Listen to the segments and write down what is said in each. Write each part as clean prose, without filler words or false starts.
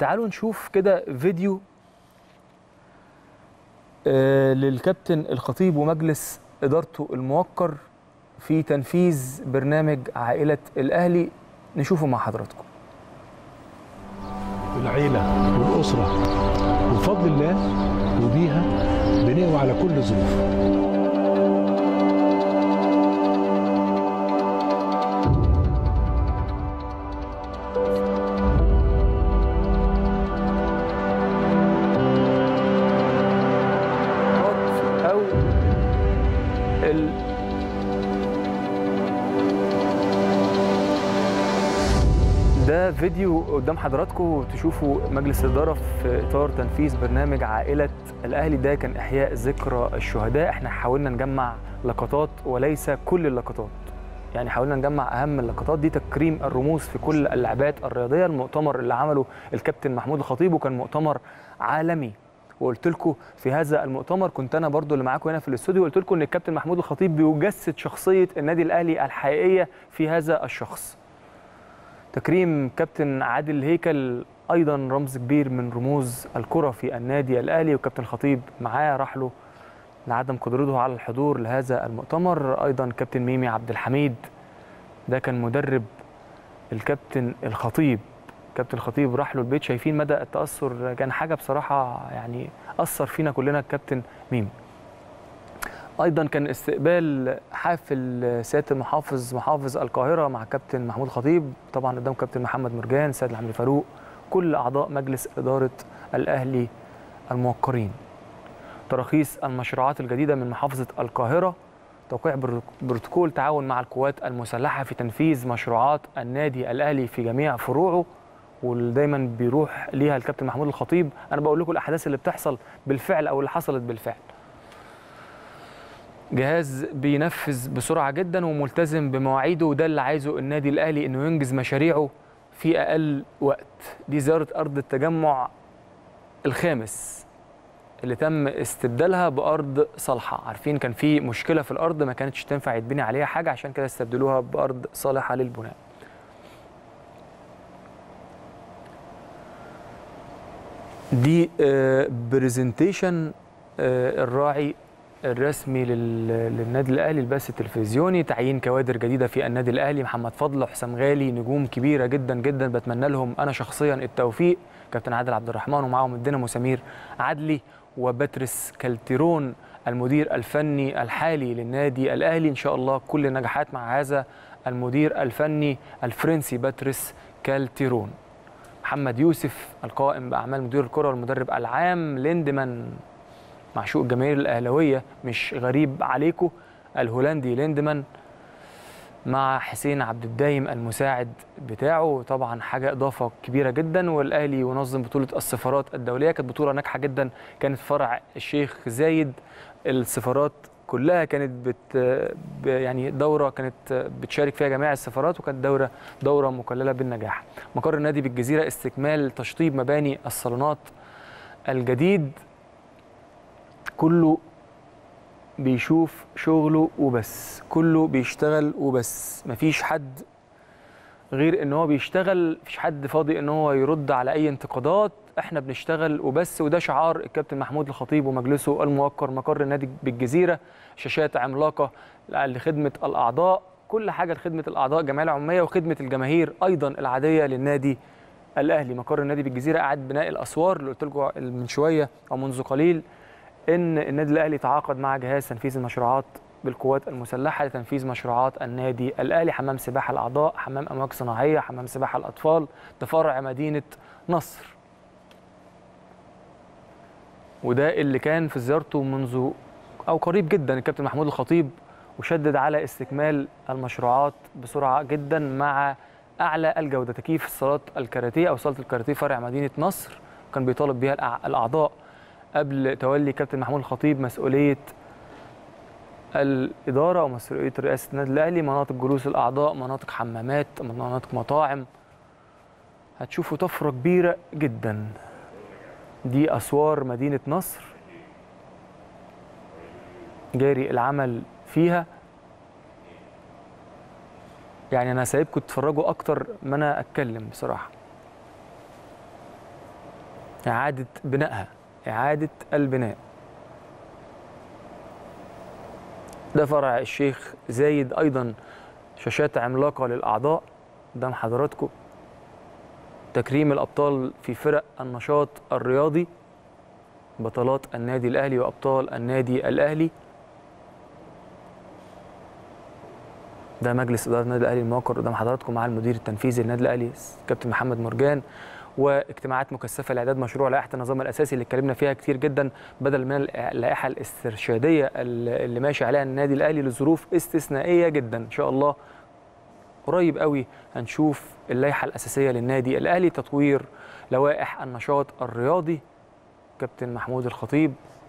تعالوا نشوف كده فيديو للكابتن الخطيب ومجلس إدارته الموقر في تنفيذ برنامج عائلة الأهلي. نشوفه مع حضراتكم. العيلة والأسرة وبفضل الله وبيها بنقوى على كل ظروف. ده فيديو قدام حضراتكم تشوفوا مجلس الإدارة في إطار تنفيذ برنامج عائلة الأهلي. ده كان إحياء ذكرى الشهداء. احنا حاولنا نجمع لقطات وليس كل اللقطات، يعني حاولنا نجمع أهم اللقطات دي، تكريم الرموز في كل اللعبات الرياضية. المؤتمر اللي عمله الكابتن محمود الخطيب وكان مؤتمر عالمي، وقلت لكم في هذا المؤتمر، كنت أنا برضو اللي معاكم هنا في الاستوديو، قلت لكم إن الكابتن محمود الخطيب بيجسد شخصية النادي الأهلي الحقيقية في هذا الشخص. تكريم كابتن عادل هيكل ايضا رمز كبير من رموز الكره في النادي الاهلي، وكابتن الخطيب معاه راح له لعدم قدرته على الحضور لهذا المؤتمر. ايضا كابتن ميمي عبد الحميد ده كان مدرب الكابتن الخطيب. كابتن الخطيب راح له البيت، شايفين مدى التاثر، كان حاجه بصراحه يعني اثر فينا كلنا الكابتن ميمي. ايضا كان استقبال حافل سياده محافظ القاهره مع كابتن محمود الخطيب، طبعا قدام كابتن محمد مرجان، سيد العمري فاروق، كل اعضاء مجلس اداره الاهلي الموقرين. تراخيص المشروعات الجديده من محافظه القاهره، توقيع بروتوكول تعاون مع القوات المسلحه في تنفيذ مشروعات النادي الاهلي في جميع فروعه، واللي دايما بيروح ليها الكابتن محمود الخطيب. انا بقول لكم الاحداث اللي بتحصل بالفعل او اللي حصلت بالفعل. جهاز بينفذ بسرعة جدا وملتزم بمواعيده، وده اللي عايزه النادي الأهلي، إنه ينجز مشاريعه في أقل وقت. دي زيارة أرض التجمع الخامس اللي تم استبدالها بأرض صالحة. عارفين كان في مشكلة في الأرض ما كانتش تنفع يتبني عليها حاجة، عشان كده استبدلوها بأرض صالحة للبناء. دي بريزنتيشن الراعي الرسمي للنادي الاهلي، البث التلفزيوني، تعيين كوادر جديده في النادي الاهلي، محمد فضل وحسام غالي، نجوم كبيره جدا جدا بتمنى لهم انا شخصيا التوفيق. كابتن عادل عبد الرحمن ومعاهم الدينامو سمير عدلي، وباتريس كالتيرون المدير الفني الحالي للنادي الاهلي. ان شاء الله كل النجاحات مع هذا المدير الفني الفرنسي باتريس كالتيرون. محمد يوسف القائم باعمال مدير الكره والمدرب العام. ليندمان معشوق الجماهير الاهلاويه، مش غريب عليكم، الهولندي ليندمان، مع حسين عبد الدايم المساعد بتاعه. طبعا حاجه اضافه كبيره جدا. والاهلي ينظم بطوله السفارات الدوليه، كانت بطوله ناجحه جدا، كانت فرع الشيخ زايد. السفارات كلها كانت يعني دوره كانت بتشارك فيها جميع السفارات، وكانت دوره مكلله بالنجاح. مقر النادي بالجزيره، استكمال تشطيب مباني الصالونات الجديد. كله بيشوف شغله وبس، كله بيشتغل وبس، مفيش حد غير ان هو بيشتغل، مفيش حد فاضي ان هو يرد على اي انتقادات. احنا بنشتغل وبس، وده شعار الكابتن محمود الخطيب ومجلسه الموقر. مقر النادي بالجزيره، شاشات عملاقه لخدمه الاعضاء، كل حاجه لخدمه الاعضاء، الجمعيه العموميه وخدمه الجماهير ايضا العاديه للنادي الاهلي. مقر النادي بالجزيره، اعاده بناء الاسوار اللي قلت لكم من شويه او منذ قليل ان النادي الاهلي تعاقد مع جهاز تنفيذ المشروعات بالقوات المسلحه لتنفيذ مشروعات النادي الاهلي. حمام سباحه الاعضاء، حمام امواج صناعيه، حمام سباحه الاطفال، ده فرع مدينه نصر. وده اللي كان في زيارته منذ او قريب جدا الكابتن محمود الخطيب، وشدد على استكمال المشروعات بسرعه جدا مع اعلى الجوده. تكييف صالات الكاراتيه او صاله الكاراتيه فرع مدينه نصر كان بيطالب بها الاعضاء قبل تولي كابتن محمود الخطيب مسؤوليه الاداره او مسؤوليه رئاسه النادي الاهلي. مناطق جلوس الاعضاء، مناطق حمامات، مناطق مطاعم. هتشوفوا طفره كبيره جدا. دي اسوار مدينه نصر جاري العمل فيها. يعني انا سايبكم تتفرجوا اكتر ما انا اتكلم بصراحه. إعادة بنائها، إعادة البناء. ده فرع الشيخ زايد، أيضا شاشات عملاقة للأعضاء قدام حضراتكم. تكريم الأبطال في فرق النشاط الرياضي، بطلات النادي الأهلي وأبطال النادي الأهلي. ده مجلس إدارة النادي الأهلي الموقر قدام حضراتكم مع المدير التنفيذي للنادي الأهلي كابتن محمد مرجان، واجتماعات مكثفة لإعداد مشروع لائحة النظام الأساسي اللي اتكلمنا فيها كتير جدا، بدل من اللائحة الاسترشادية اللي ماشي عليها النادي الأهلي لظروف استثنائية جدا. إن شاء الله قريب قوي هنشوف اللائحة الأساسية للنادي الأهلي، تطوير لوائح النشاط الرياضي كابتن محمود الخطيب،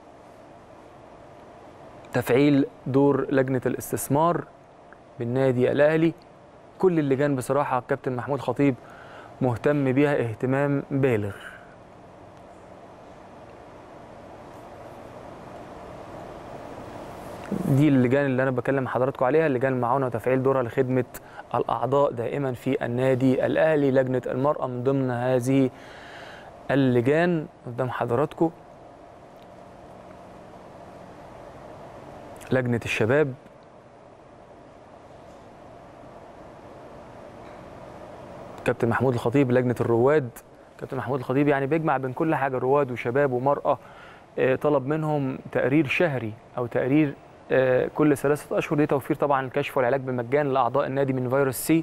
تفعيل دور لجنة الاستثمار بالنادي الأهلي. كل اللجان بصراحة كابتن محمود الخطيب مهتم بيها اهتمام بالغ. دي اللجان اللي أنا بكلم حضراتكم عليها، اللجان المعاونة وتفعيل دورها لخدمة الأعضاء دائما في النادي الأهلي. لجنة المرأة من ضمن هذه اللجان قدام حضراتكم. لجنة الشباب، كابتن محمود الخطيب. لجنة الرواد، كابتن محمود الخطيب يعني بيجمع بين كل حاجة، رواد وشباب ومرأة. طلب منهم تقرير شهري أو تقرير كل 3 أشهر لتوفير طبعا الكشف والعلاج بمجان لأعضاء النادي من فيروس سي.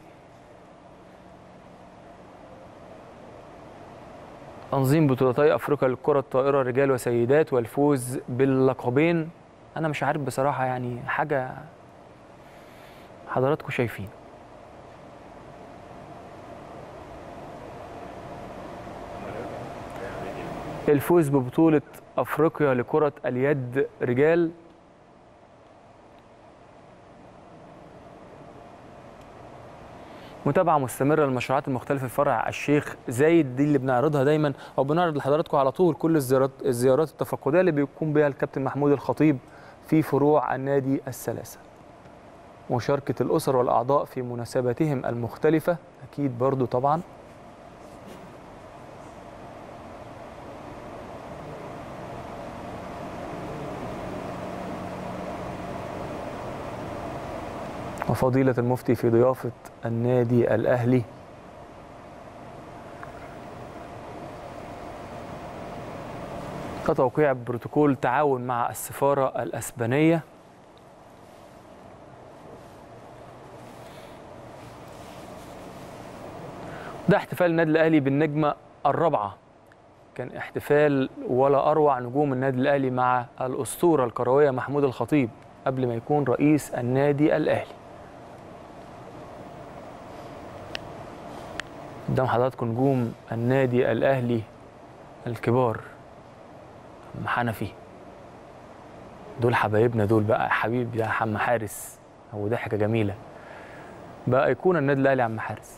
تنظيم بطولتي أفريقيا للكرة الطائرة رجال وسيدات والفوز باللقبين. أنا مش عارف بصراحة، يعني حاجة حضراتكم شايفين. الفوز ببطولة أفريقيا لكرة اليد رجال. متابعة مستمرة للمشروعات المختلفة في فرع الشيخ زايد، دي اللي بنعرضها دايما أو بنعرض لحضراتكم على طول كل الزيارات التفقدية اللي بيقوم بها الكابتن محمود الخطيب في فروع النادي الثلاثة. مشاركة الأسر والأعضاء في مناسباتهم المختلفة أكيد برضو طبعا. وفضيلة المفتي في ضيافة النادي الأهلي. توقيع بروتوكول تعاون مع السفارة الأسبانية. ده احتفال النادي الأهلي بالنجمة الرابعة. كان احتفال ولا أروع، نجوم النادي الأهلي مع الأسطورة الكروية محمود الخطيب قبل ما يكون رئيس النادي الأهلي. قدام حضراتكم نجوم النادي الأهلي الكبار. عم حنفي، دول حبايبنا دول بقى، حبيب يا عم حارس، هو ضحكة جميلة بقى، أيقونة النادي الأهلي عم حارس.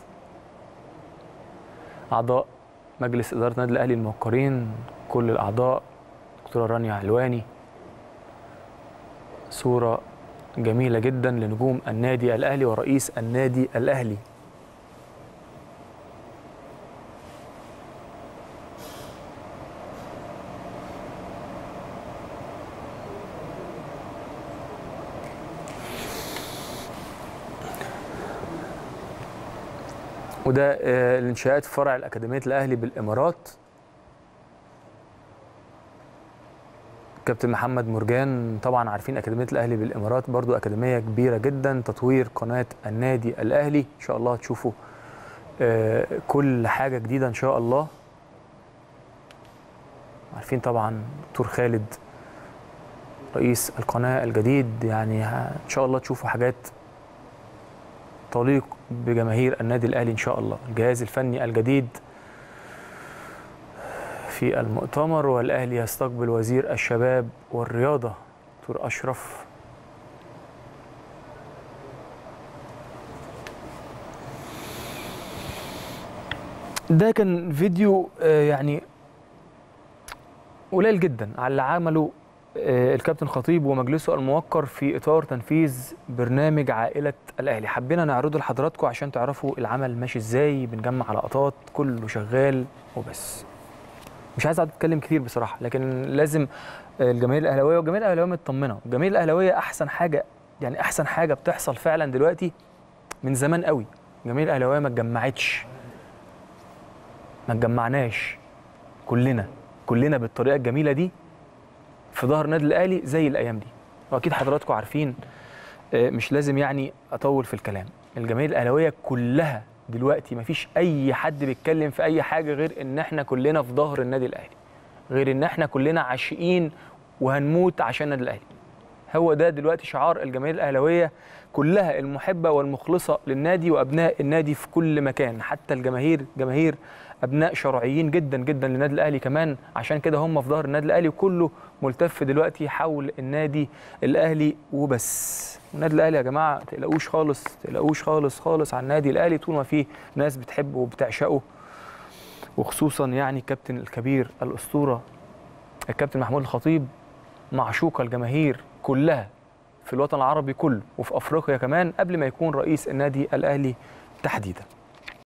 أعضاء مجلس إدارة النادي الأهلي الموقرين، كل الأعضاء، دكتورة رانيا علواني. صورة جميلة جدا لنجوم النادي الأهلي ورئيس النادي الأهلي. وده الانشاءات في فرع الأكاديمية الأهلي بالإمارات. كابتن محمد مرجان، طبعا عارفين أكاديمية الأهلي بالإمارات برضو أكاديمية كبيرة جدا. تطوير قناة النادي الأهلي، إن شاء الله تشوفوا كل حاجة جديدة إن شاء الله. عارفين طبعا دكتور خالد رئيس القناة الجديد، يعني إن شاء الله تشوفوا حاجات تليق بجماهير النادي الأهلي إن شاء الله. الجهاز الفني الجديد في المؤتمر، والأهلي يستقبل وزير الشباب والرياضة دكتور أشرف. ده كان فيديو يعني قليل جدا على اللي عمله الكابتن خطيب ومجلسه الموقر في إطار تنفيذ برنامج عائلة الأهلي. حبينا نعرضه لحضراتكم عشان تعرفوا العمل ماشي إزاي، بنجمع لقطات، كله شغال وبس. مش عايز اقعد اتكلم كتير بصراحه، لكن لازم الجماهير الاهلاويه والجماهير الاهلاويه مطمنه. الجماهير الاهلاويه احسن حاجه، يعني احسن حاجه بتحصل فعلا دلوقتي من زمان قوي. الجماهير الاهلاويه ما اتجمعتش، ما اتجمعناش كلنا بالطريقه الجميله دي في ظهر النادي الاهلي زي الايام دي. واكيد حضراتكم عارفين، مش لازم يعني اطول في الكلام. الجماهير الاهلاويه كلها دلوقتي ما فيش اي حد بيتكلم في اي حاجه غير ان احنا كلنا في ظهر النادي الاهلي، غير ان احنا كلنا عاشقين وهنموت عشان النادي الاهلي. هو ده دلوقتي شعار الجماهير الاهلاويه كلها المحبه والمخلصه للنادي وابناء النادي في كل مكان. حتى الجماهير جماهير ابناء شرعيين جدا جدا للنادي الاهلي كمان، عشان كده هم في ظهر النادي الاهلي، وكله ملتف دلوقتي حول النادي الاهلي وبس. النادي الاهلي يا جماعه ما تقلقوش خالص، ما تقلقوش خالص خالص على النادي الاهلي طول ما فيه ناس بتحبه وبتعشقه، وخصوصا يعني الكابتن الكبير الاسطوره الكابتن محمود الخطيب، معشوقه الجماهير كلها في الوطن العربي كله وفي افريقيا كمان، قبل ما يكون رئيس النادي الاهلي تحديدا.